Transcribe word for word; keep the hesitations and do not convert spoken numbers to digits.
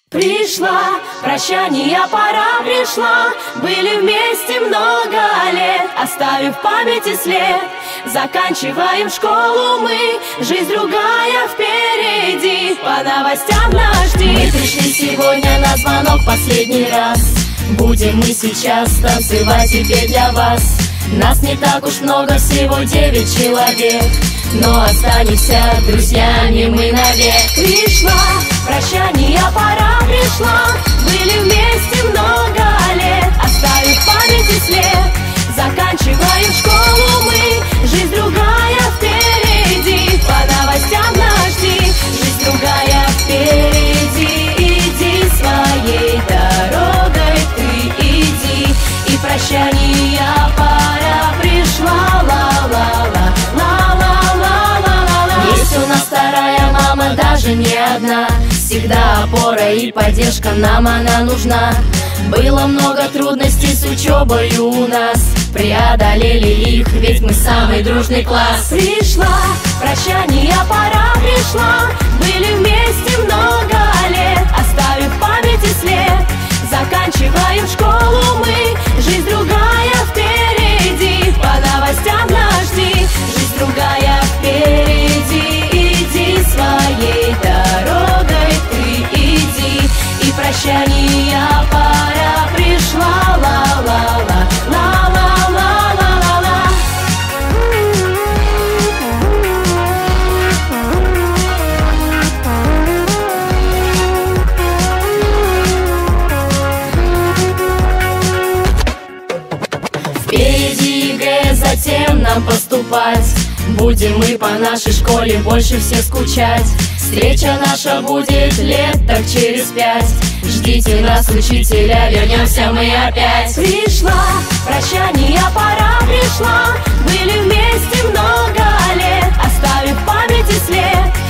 Пришла, прощание, пора пришла. Были вместе много лет, оставив в памяти след. Заканчиваем школу мы, жизнь другая впереди. По новостям нас жди. Мы пришли сегодня на звонок последний раз. Будем мы сейчас танцевать теперь для вас. Нас не так уж много, всего девять человек, но останемся друзьями мы навек. Пришла, прощание, пора пришла. Были вместе много лет, оставив в памяти след. Заканчиваем школу мы, жизнь другая впереди. По новостям нас жди, жизнь другая впереди. Иди своей дорогой, ты иди. И прощание пора пришла, ла-ла-ла, ла-ла-ла-ла-ла. Есть у нас вторая мама, даже не одна. Всегда опора и поддержка, нам она нужна. Было много трудностей с учебой у нас, преодолели их, ведь мы самый дружный класс. Пришла, прощание, пора пришла. Были вместе много лет, оставив в памяти след. Заканчиваем школу мы, жизнь другая впереди. По новостям нас жди, жизнь другая впереди. Иди своей дорогой, ты иди. И прощание пора пришла, ла-ла-ла, ла-ла-ла-ла-ла-ла. Впереди ЕГЭ, затем нам поступать. Будем мы по нашей школе больше всех скучать. Встреча наша будет лет так через пять. Ждите нас, учителя, вернемся мы опять. Пришла, прощание, пора пришла. Были вместе много лет, оставив в памяти след.